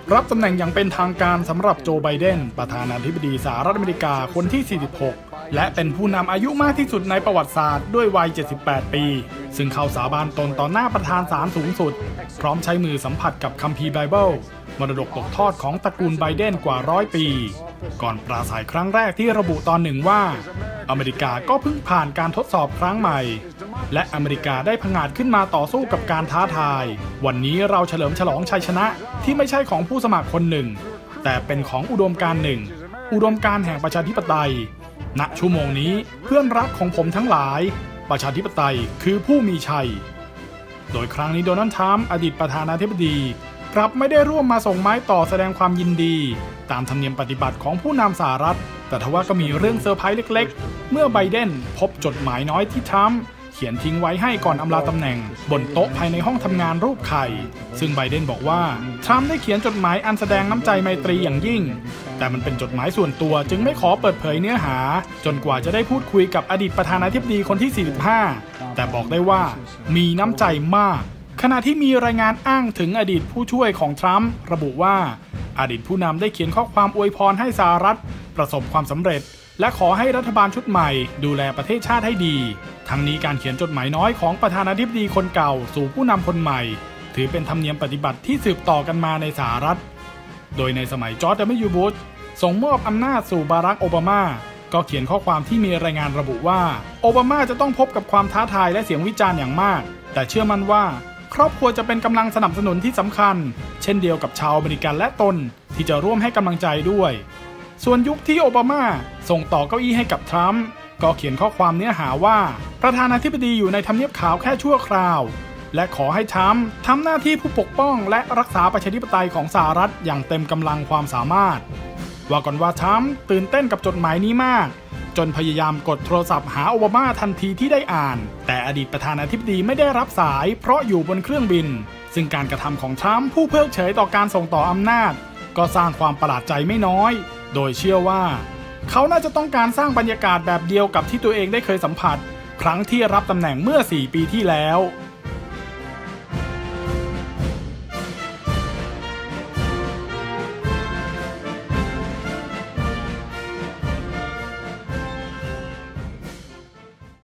รับตำแหน่งอย่างเป็นทางการสำหรับโจไบเดนประธานาธิบดีสหรัฐอเมริกาคนที่ 46 และเป็นผู้นำอายุมากที่สุดในประวัติศาสตร์ด้วยวัย 78 ปี ซึ่งเข้าสาบานตนต่อหน้าประธานศาลสูงสุดพร้อมใช้มือสัมผัสกับคัมภีร์ไบเบิลมรดกตกทอดของตระกูลไบเดนกว่า100 ปีก่อนปราศรัยครั้งแรกที่ระบุตอนหนึ่งว่าอเมริกาก็เพิ่งผ่านการทดสอบครั้งใหม่และอเมริกาได้ผงาดขึ้นมาต่อสู้กับการท้าทายวันนี้เราเฉลิมฉลองชัยชนะที่ไม่ใช่ของผู้สมัครคนหนึ่งแต่เป็นของอุดมการณ์หนึ่งอุดมการณ์แห่งประชาธิปไตยณชั่วโมงนี้เพื่อนรักของผมทั้งหลายประชาธิปไตยคือผู้มีชัยโดยครั้งนี้โดนัลด์ทรัมป์อดีตประธานาธิบดีกลับไม่ได้ร่วมมาส่งไม้ต่อแสดงความยินดีตามธรรมเนียมปฏิบัติของผู้นำสหรัฐแต่ทว่าก็มีเรื่องเซอร์ไพรส์เล็กๆเมื่อไบเดนพบจดหมายน้อยที่ทรัมป์เขียนทิ้งไว้ให้ก่อนอำลาตำแหน่งบนโต๊ะภายในห้องทำงานรูปไข่ซึ่งไบเดนบอกว่าทรัมป์ได้เขียนจดหมายอันแสดงน้ำใจไมตรีอย่างยิ่งแต่มันเป็นจดหมายส่วนตัวจึงไม่ขอเปิดเผยเนื้อหาจนกว่าจะได้พูดคุยกับอดีตประธานาธิบดีคนที่ 45 แต่บอกได้ว่ามีน้ำใจมากขณะที่มีรายงานอ้างถึงอดีตผู้ช่วยของทรัมป์ระบุว่าอดีตผู้นำได้เขียนข้อความอวยพรให้สหรัฐประสบความสำเร็จและขอให้รัฐบาลชุดใหม่ดูแลประเทศชาติให้ดีทั้งนี้การเขียนจดหมายน้อยของประธานาธิบดีคนเก่าสู่ผู้นำคนใหม่ถือเป็นธรรมเนียมปฏิบัติที่สืบต่อกันมาในสหรัฐโดยในสมัยจอร์จ W. บุชส่งมอบอำนาจสู่บารัก โอบามาก็เขียนข้อความที่มีรายงานระบุว่าโอบามาจะต้องพบกับความท้าทายและเสียงวิจารณ์อย่างมากแต่เชื่อมั่นว่าครอบครัวจะเป็นกำลังสนับสนุนที่สำคัญเช่นเดียวกับชาวอเมริกันและตนที่จะร่วมให้กำลังใจด้วยส่วนยุคที่โอบามาส่งต่อเก้าอี้ให้กับทรัมป์ก็เขียนข้อความเนื้อหาว่าประธานาธิบดีอยู่ในทำเนียบขาวแค่ชั่วคราวและขอให้ทรัมป์ทำหน้าที่ผู้ปกป้องและรักษาประชาธิปไตยของสหรัฐอย่างเต็มกำลังความสามารถว่าก่อนว่าทรัมป์ตื่นเต้นกับจดหมายนี้มากจนพยายามกดโทรศัพท์หาโอบามาทันทีที่ได้อ่านแต่อดีตประธานาธิบดีไม่ได้รับสายเพราะอยู่บนเครื่องบินซึ่งการกระทำของทรัมป์ผู้เพิกเฉยต่อการส่งต่ออำนาจก็สร้างความประหลาดใจไม่น้อยโดยเชื่อว่าเขาน่าจะต้องการสร้างบรรยากาศแบบเดียวกับที่ตัวเองได้เคยสัมผัสครั้งที่รับตำแหน่งเมื่อ4 ปีที่แล้ว